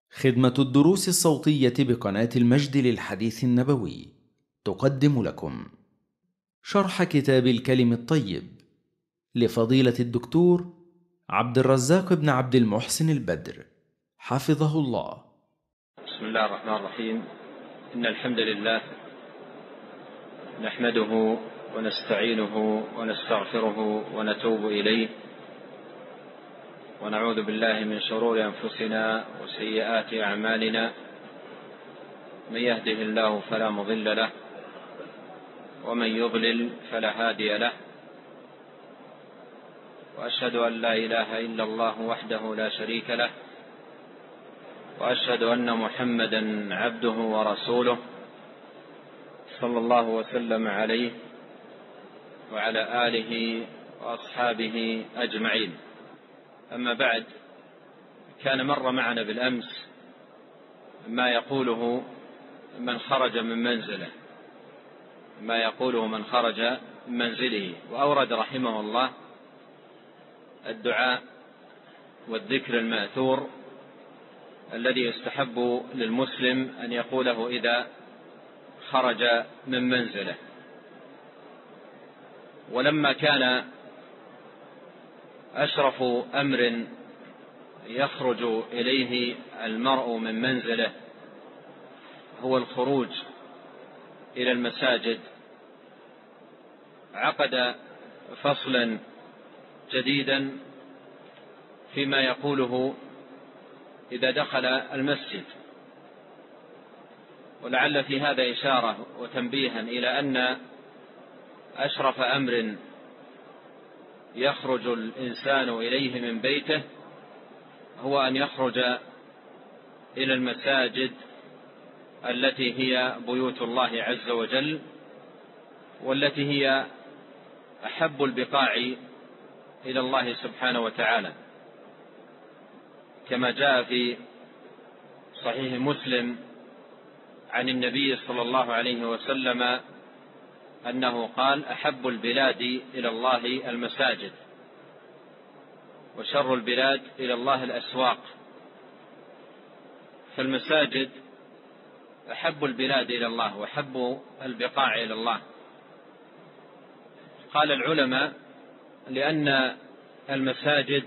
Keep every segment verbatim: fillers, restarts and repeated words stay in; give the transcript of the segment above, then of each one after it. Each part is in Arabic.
خدمة الدروس الصوتية بقناة المجد للحديث النبوي تقدم لكم شرح كتاب الكلم الطيب لفضيلة الدكتور عبد الرزاق بن عبد المحسن البدر حفظه الله. بسم الله الرحمن الرحيم. إن الحمد لله نحمده ونستعينه ونستغفره ونتوب إليه، ونعوذ بالله من شرور أنفسنا وسيئات أعمالنا. من يهده الله فلا مضل له، ومن يضلل فلا هادي له، وأشهد أن لا إله إلا الله وحده لا شريك له، وأشهد أن محمدا عبده ورسوله صلى الله وسلم عليه وعلى آله وأصحابه أجمعين. أما بعد، كان مر معنا بالأمس ما يقوله من خرج من منزله ما يقوله من خرج من منزله وأورد رحمه الله الدعاء والذكر المأثور الذي يستحب للمسلم أن يقوله إذا خرج من منزله. ولما كان أشرف أمر يخرج إليه المرء من منزله هو الخروج إلى المساجد، عقد فصلا جديدا فيما يقوله إذا دخل المسجد. ولعل في هذا إشارة وتنبيها إلى أن أشرف أمر يخرج الإنسان إليه من بيته هو أن يخرج إلى المساجد التي هي بيوت الله عز وجل، والتي هي أحب البقاع إلى الله سبحانه وتعالى، كما جاء في صحيح مسلم عن النبي صلى الله عليه وسلم أنه قال: أحب البلاد إلى الله المساجد، وشر البلاد إلى الله الأسواق. فالمساجد أحب البلاد إلى الله وأحب البقاع إلى الله. قال العلماء: لأن المساجد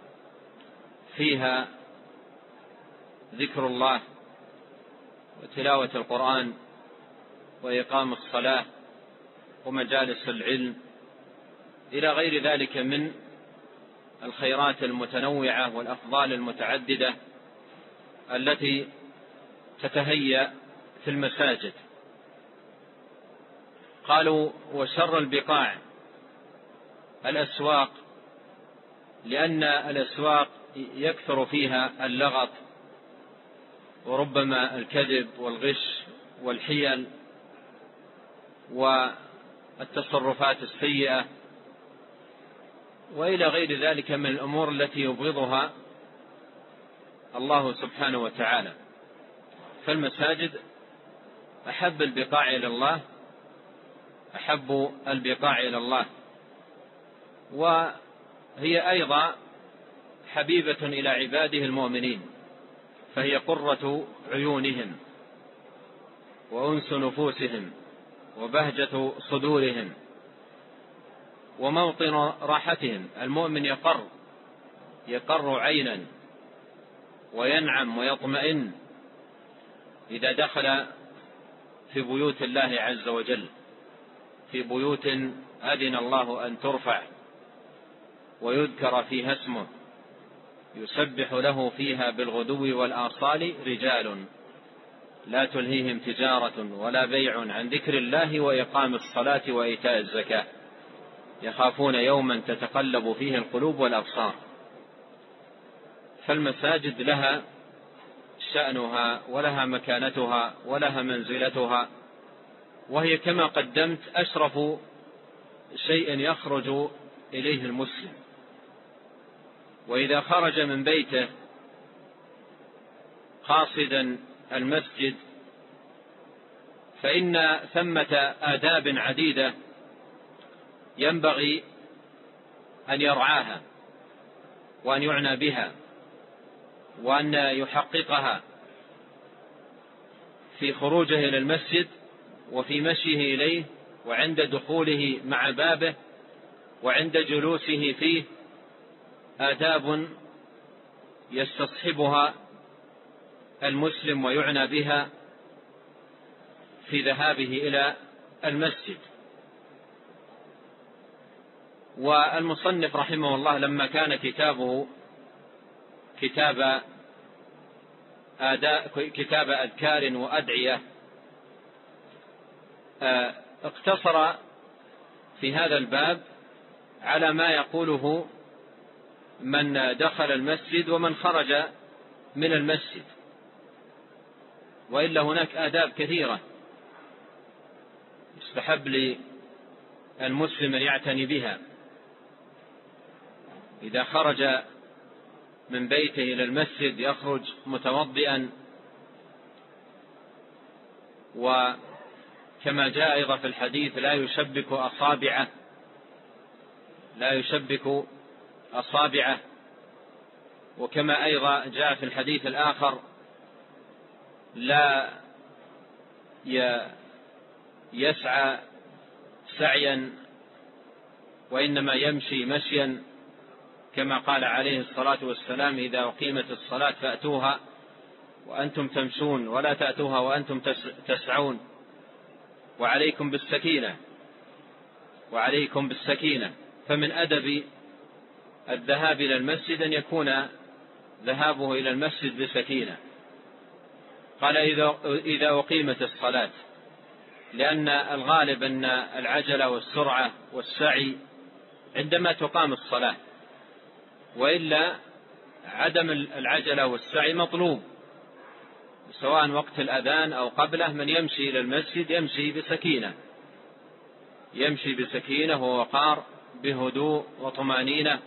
فيها ذكر الله وتلاوة القرآن وإقام الصلاة ومجالس العلم إلى غير ذلك من الخيرات المتنوعة والأفضال المتعددة التي تتهيأ في المساجد. قالوا: وشر البقاع الأسواق، لأن الأسواق يكثر فيها اللغط وربما الكذب والغش والحيل والتصرفات السيئة وإلى غير ذلك من الأمور التي يبغضها الله سبحانه وتعالى. فالمساجد أحب البقاع إلى الله أحب البقاع إلى الله وهي أيضا حبيبة إلى عباده المؤمنين، فهي قرة عيونهم وأنس نفوسهم وبهجة صدورهم وموطن راحتهم. المؤمن يقر يقر عينا وينعم ويطمئن إذا دخل في بيوت الله عز وجل، في بيوت أذن الله أن ترفع ويذكر فيها اسمه، يسبح له فيها بالغدو والآصال رجال لا تلهيهم تجارة ولا بيع عن ذكر الله وإقام الصلاة وإيتاء الزكاة يخافون يوما تتقلب فيه القلوب والأبصار. فالمساجد لها شأنها ولها مكانتها ولها منزلتها، وهي كما قدمت أشرف شيء يخرج إليه المسلم. وإذا خرج من بيته قاصدا المسجد فإن ثمة آداب عديدة ينبغي أن يرعاها وأن يعنى بها وأن يحققها في خروجه إلى المسجد وفي مشيه إليه وعند دخوله مع بابه وعند جلوسه فيه آداب يستصحبها المسلم ويعنى بها في ذهابه إلى المسجد. والمصنف رحمه الله لما كان كتابه كتاب آداء كتاب أذكار وأدعية اقتصر في هذا الباب على ما يقوله من دخل المسجد ومن خرج من المسجد، وإلا هناك آداب كثيرة يستحب للمسلم أن يعتني بها. إذا خرج من بيته إلى المسجد يخرج متوضئا، وكما جاء أيضا في الحديث لا يشبك أصابعه لا يشبك أصابعه وكما أيضا جاء في الحديث الآخر لا يسعى سعيا وإنما يمشي مشيا، كما قال عليه الصلاة والسلام إذا أقيمت الصلاة فأتوها وأنتم تمشون ولا تأتوها وأنتم تسعون، وعليكم بالسكينة وعليكم بالسكينة. فمن أدب الذهاب إلى المسجد أن يكون ذهابه إلى المسجد بسكينة. قال إذا أقيمت الصلاة، لأن الغالب أن العجلة والسرعة والسعي عندما تقام الصلاة، وإلا عدم العجلة والسعي مطلوب، سواء وقت الأذان أو قبله. من يمشي إلى المسجد يمشي بسكينة يمشي بسكينة ووقار، بهدوء وطمأنينة،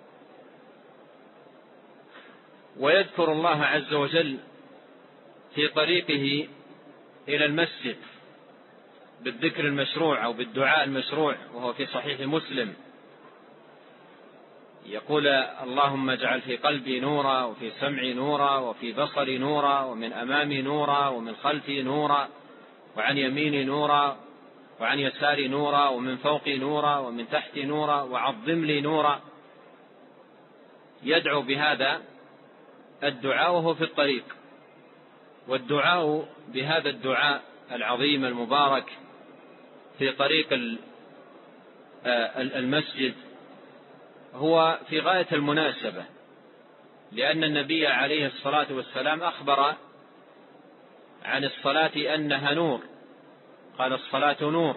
ويذكر الله عز وجل في طريقه إلى المسجد بالذكر المشروع أو بالدعاء المشروع، وهو في صحيح مسلم يقول اللهم اجعل في قلبي نورا وفي سمعي نورا وفي بصري نورا ومن أمامي نورا ومن خلفي نورا وعن يميني نورا وعن يساري نورا ومن فوقي نورا ومن تحتي نورا وعظم لي نورا. يدعو بهذا الدعاء وهو في الطريق. والدعاء بهذا الدعاء العظيم المبارك في طريق المسجد هو في غاية المناسبة، لأن النبي عليه الصلاة والسلام أخبر عن الصلاة أنها نور، قال الصلاة نور.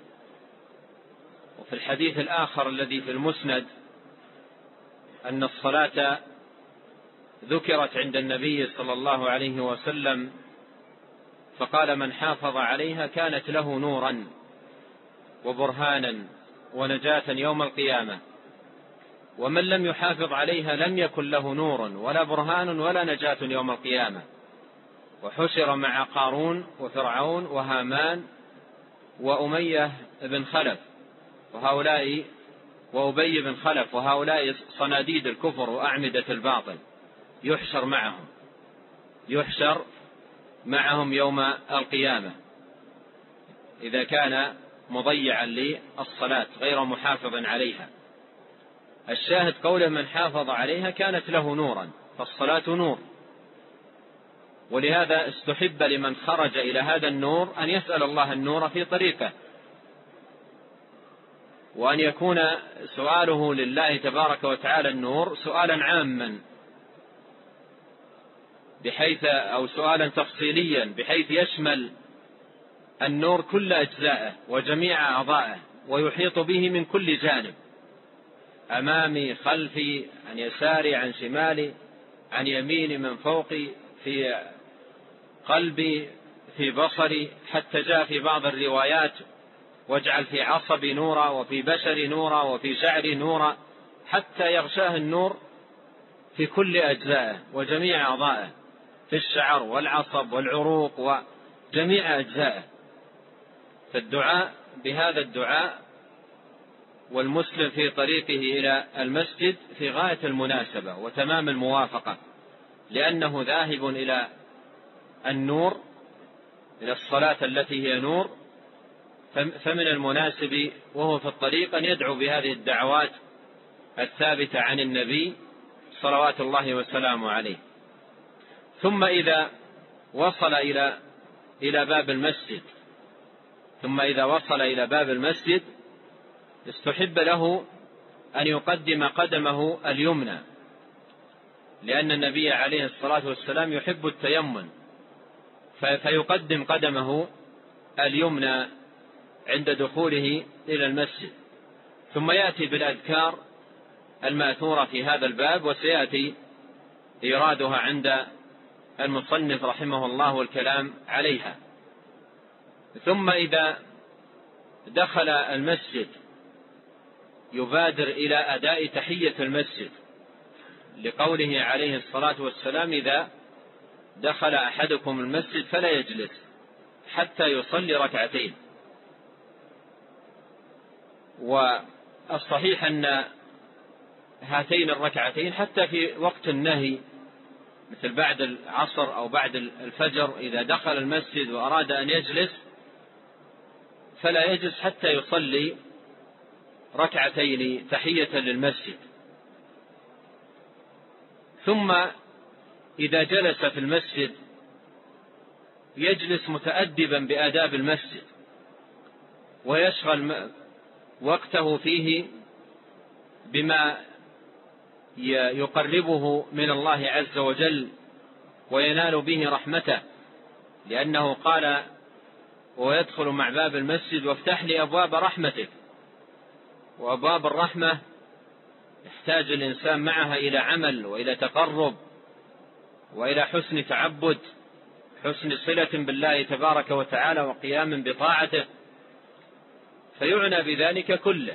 وفي الحديث الآخر الذي في المسند أن الصلاة ذكرت عند النبي صلى الله عليه وسلم فقال من حافظ عليها كانت له نورا وبرهانا ونجاة يوم القيامة، ومن لم يحافظ عليها لم يكن له نور ولا برهان ولا نجاة يوم القيامة. وحشر مع قارون وفرعون وهامان وأمية بن خلف وهؤلاء وأبي بن خلف وهؤلاء صناديد الكفر وأعمدة الباطل، يحشر معهم يحشر معهم يوم القيامة إذا كان مضيعا للصلاة غير محافظ عليها. الشاهد قوله من حافظ عليها كانت له نورا، فالصلاة نور. ولهذا استحب لمن خرج إلى هذا النور أن يسأل الله النور في طريقه، وأن يكون سؤاله لله تبارك وتعالى النور سؤالا عاما بحيث أو سؤالا تفصيليا بحيث يشمل النور كل أجزائه وجميع أعضائه ويحيط به من كل جانب، أمامي خلفي عن يساري عن شمالي عن يميني من فوقي في قلبي في بصري، حتى جاء في بعض الروايات واجعل في عصبي نورا وفي بشري نورا وفي شعري نورا، حتى يغشاه النور في كل أجزائه وجميع أعضائه، في الشعر والعصب والعروق وجميع أجزائه. فالدعاء بهذا الدعاء والمسلم في طريقه إلى المسجد في غاية المناسبة وتمام الموافقة، لأنه ذاهب إلى النور إلى الصلاة التي هي نور، فمن المناسب وهو في الطريق أن يدعو بهذه الدعوات الثابتة عن النبي صلوات الله وسلامه عليه. ثم إذا وصل إلى إلى باب المسجد ثم إذا وصل إلى باب المسجد استحب له أن يقدم قدمه اليمنى، لأن النبي عليه الصلاة والسلام يحب التيمن، فيقدم قدمه اليمنى عند دخوله إلى المسجد، ثم يأتي بالأذكار المأثورة في هذا الباب، وسيأتي إيرادها عند المصنف رحمه الله والكلام عليها. ثم إذا دخل المسجد يبادر إلى أداء تحية المسجد، لقوله عليه الصلاة والسلام: إذا دخل أحدكم المسجد فلا يجلس حتى يصلي ركعتين. والصحيح أن هاتين الركعتين حتى في وقت النهي، مثل بعد العصر أو بعد الفجر، إذا دخل المسجد وأراد أن يجلس فلا يجلس حتى يصلي ركعتين تحية للمسجد. ثم إذا جلس في المسجد يجلس متأدبا بآداب المسجد، ويشغل وقته فيه بما يقربه من الله عز وجل وينال به رحمته، لأنه قال: ويدخل مع باب المسجد وافتح لي أبواب رحمتك. وأبواب الرحمة يحتاج الإنسان معها إلى عمل وإلى تقرب وإلى حسن تعبد، حسن صلة بالله تبارك وتعالى وقيام بطاعته، فيعنى بذلك كله.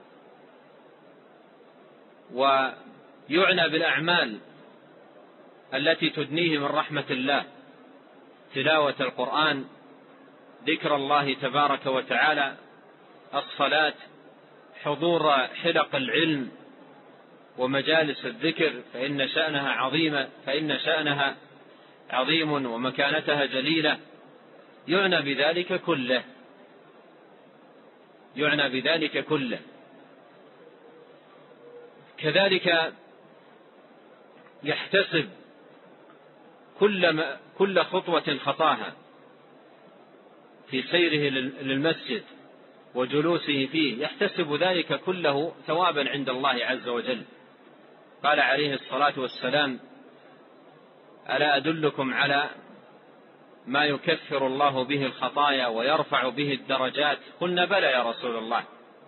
ويعنى بالأعمال التي تدنيه من رحمة الله: تلاوة القرآن، ذكر الله تبارك وتعالى، الصلاة، حضور حلق العلم ومجالس الذكر، فإن شأنها عظيمة فإن شأنها عظيم ومكانتها جليلة. يعنى بذلك كله يعنى بذلك كله كذلك يحتسب كل كل خطوة خطاها في سيره للمسجد وجلوسه فيه، يحتسب ذلك كله ثوابا عند الله عز وجل. قال عليه الصلاة والسلام: ألا أدلكم على ما يكفر الله به الخطايا ويرفع به الدرجات؟ قلنا: بلى يا رسول الله.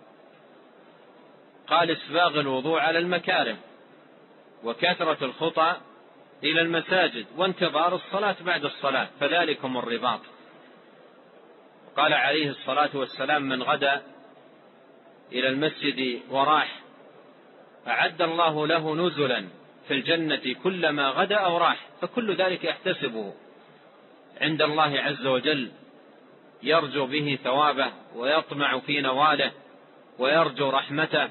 قال: إسباغ الوضوء على المكاره، وكثرة الخطى إلى المساجد، وانتظار الصلاة بعد الصلاة، فذلكم الرباط. قال عليه الصلاة والسلام: من غدا إلى المسجد وراح أعد الله له نزلا في الجنة كلما غدا أو راح. فكل ذلك يحتسبه عند الله عز وجل، يرجو به ثوابه ويطمع في نواله ويرجو رحمته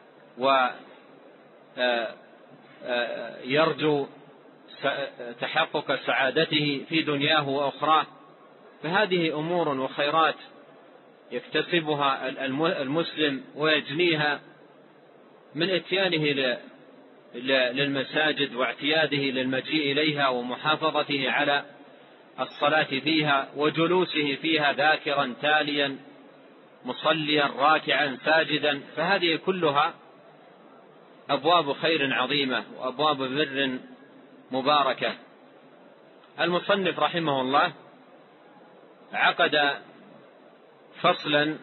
ويرجو تحقق سعادته في دنياه وأخراه. فهذه أمور وخيرات يكتسبها المسلم ويجنيها من اتيانه للمساجد واعتياده للمجيء إليها ومحافظته على الصلاة فيها وجلوسه فيها ذاكرا تاليا مصليا راكعا ساجدا. فهذه كلها أبواب خير عظيمة وأبواب بر مباركة. المصنف رحمه الله عقد فصلا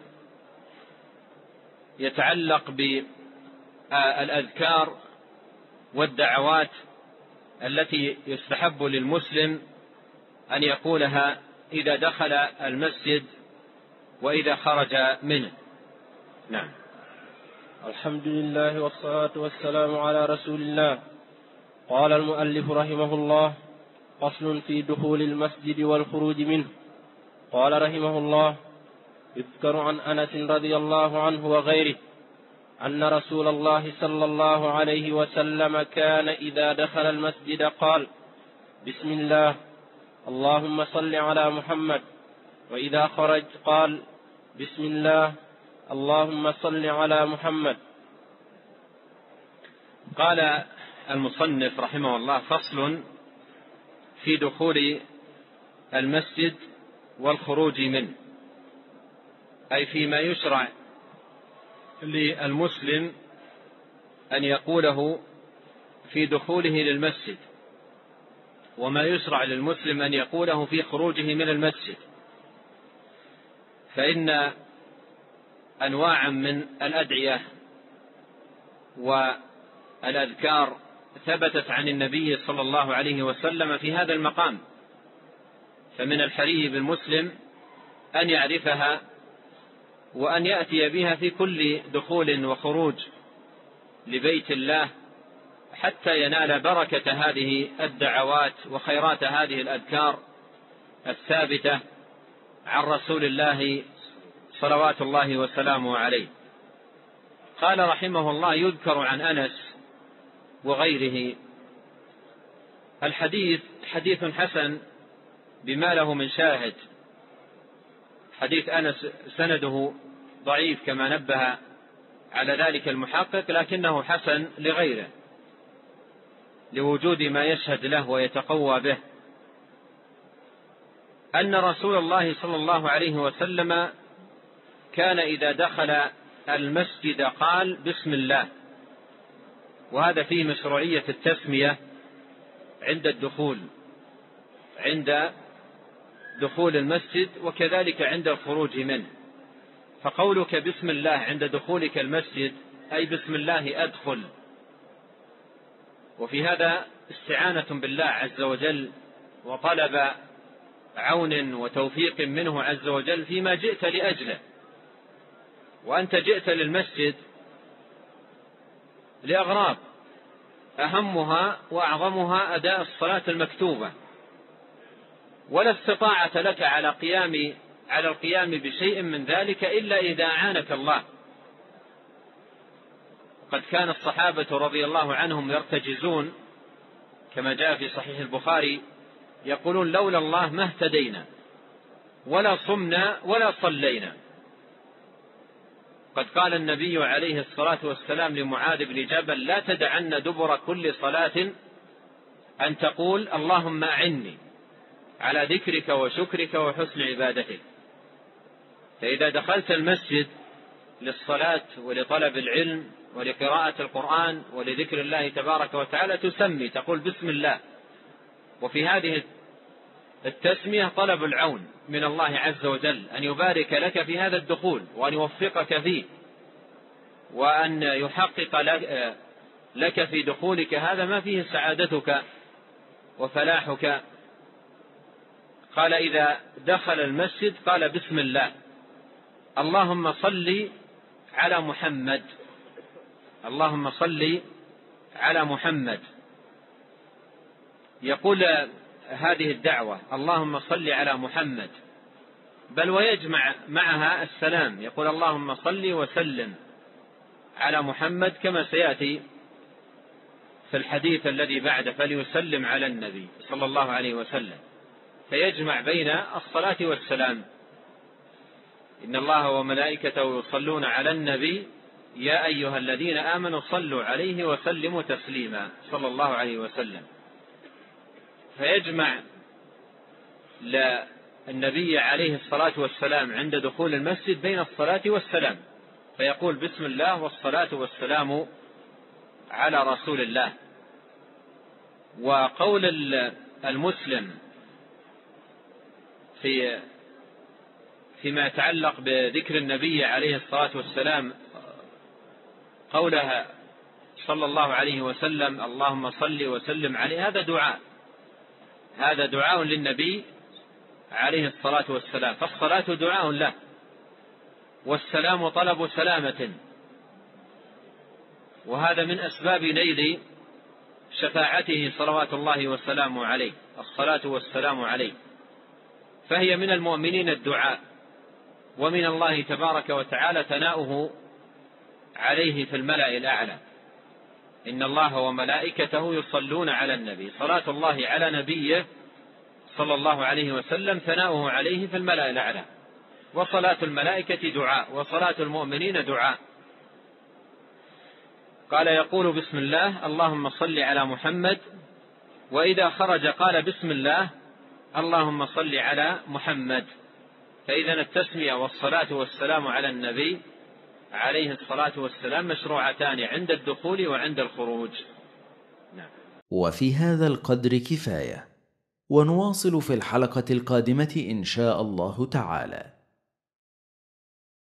يتعلق بالأذكار والدعوات التي يستحب للمسلم أن يقولها إذا دخل المسجد وإذا خرج منه. نعم. الحمد لله والصلاة والسلام على رسول الله. قال المؤلف رحمه الله: فصل في دخول المسجد والخروج منه. قال رحمه الله: يذكر عن أنس رضي الله عنه وغيره أن رسول الله صلى الله عليه وسلم كان إذا دخل المسجد قال: بسم الله، اللهم صل على محمد وإذا خرج قال بسم الله اللهم صل على محمد. قال المصنف رحمه الله: فصل في دخول المسجد والخروج منه، أي فيما يشرع للمسلم أن يقوله في دخوله للمسجد، وما يشرع للمسلم أن يقوله في خروجه من المسجد. فإن أنواعا من الأدعية والأذكار ثبتت عن النبي صلى الله عليه وسلم في هذا المقام، فمن الحري بالمسلم أن يعرفها وأن يأتي بها في كل دخول وخروج لبيت الله، حتى ينال بركة هذه الدعوات وخيرات هذه الأذكار الثابتة عن رسول الله صلوات الله وسلامه عليه. قال رحمه الله: يذكر عن أنس وغيره. الحديث حديث حسن بما له من شاهد. حديث أنس سنده ضعيف كما نبه على ذلك المحقق، لكنه حسن لغيره لوجود ما يشهد له ويتقوى به، أن رسول الله صلى الله عليه وسلم كان إذا دخل المسجد قال بسم الله، وهذا فيه مشروعية التسمية عند الدخول عند دخول المسجد، وكذلك عند الخروج منه. فقولك بسم الله عند دخولك المسجد أي بسم الله أدخل، وفي هذا استعانة بالله عز وجل وطلب عون وتوفيق منه عز وجل فيما جئت لأجله. وأنت جئت للمسجد لأغراض، أهمها وأعظمها أداء الصلاة المكتوبة، ولا استطاعة لك على قيام على القيام بشيء من ذلك إلا إذا أعانك الله. قد كان الصحابة رضي الله عنهم يرتجزون كما جاء في صحيح البخاري، يقولون: لولا الله ما اهتدينا ولا صمنا ولا صلينا. قد قال النبي عليه الصلاة والسلام لمعاذ بن جبل: لا تدعن دبر كل صلاة أن تقول اللهم أعني على ذكرك وشكرك وحسن عبادتك. فإذا دخلت المسجد للصلاة ولطلب العلم ولقراءة القرآن ولذكر الله تبارك وتعالى تسمي، تقول بسم الله. وفي هذه التسمية طلب العون من الله عز وجل أن يبارك لك في هذا الدخول وأن يوفقك فيه وأن يحقق لك في دخولك هذا ما فيه سعادتك وفلاحك. قال: إذا دخل المسجد قال بسم الله اللهم صل على محمد، اللهم صل على محمد. يقول هذه الدعوة اللهم صل على محمد، بل ويجمع معها السلام، يقول اللهم صل وسلم على محمد، كما سيأتي في الحديث الذي بعده: فليسلم على النبي صلى الله عليه وسلم. فيجمع بين الصلاة والسلام. إن الله وملائكته يصلون على النبي يا أيها الذين آمنوا صلوا عليه وسلموا تسليما، صلى الله عليه وسلم. فيجمع للنبي عليه الصلاة والسلام عند دخول المسجد بين الصلاة والسلام، فيقول بسم الله والصلاة والسلام على رسول الله. وقول المسلم في فيما يتعلق بذكر النبي عليه الصلاة والسلام قولها صلى الله عليه وسلم اللهم صل وسلم عليه، هذا دعاء، هذا دعاء للنبي عليه الصلاة والسلام، فالصلاة دعاء له، والسلام طلب سلامة، وهذا من أسباب نيل شفاعته صلوات الله وسلامه عليه، الصلاة والسلام عليه. فهي من المؤمنين الدعاء، ومن الله تبارك وتعالى ثناؤه عليه في الملأ الأعلى: إن الله وملائكته يصلون على النبي. صلاة الله على نبيه صلى الله عليه وسلم ثناؤه عليه في الملأ الأعلى، وصلاة الملائكة دعاء، وصلاة المؤمنين دعاء. قال يقول بسم الله اللهم صل على محمد، وإذا خرج قال بسم الله اللهم صل على محمد. فإذا التسمية والصلاة والسلام على النبي عليه الصلاة والسلام مشروعتان عند الدخول وعند الخروج. نعم. وفي هذا القدر كفاية، ونواصل في الحلقة القادمة إن شاء الله تعالى.